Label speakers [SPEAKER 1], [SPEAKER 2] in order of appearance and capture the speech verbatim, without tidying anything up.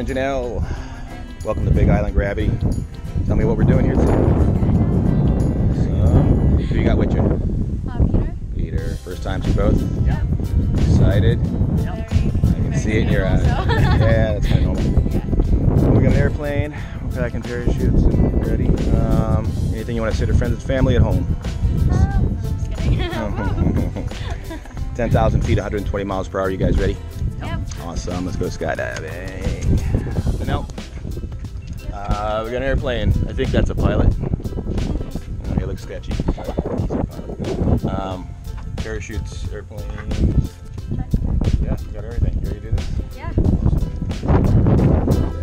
[SPEAKER 1] Janelle. Welcome to Big Island Gravity. Tell me what we're doing here today. So, who you got with you?
[SPEAKER 2] Uh, Peter.
[SPEAKER 1] Peter. First time for both?
[SPEAKER 2] Yep.
[SPEAKER 1] Excited?
[SPEAKER 2] Yep.
[SPEAKER 1] I can see it in your eyes. Yeah, that's kind of normal. Yeah. We got an airplane. We're packing parachutes and ready. Um, anything you want to say to friends and family at home?
[SPEAKER 2] Um, just kidding.
[SPEAKER 1] ten thousand feet, one hundred twenty miles per hour. You guys ready?
[SPEAKER 2] Yep.
[SPEAKER 1] Awesome. Let's go skydiving. Janelle. Uh, we got an airplane. I think that's a pilot. Oh, he looks sketchy. Um, parachutes, airplanes. Yeah, we got everything. You ready to do this?
[SPEAKER 2] Yeah.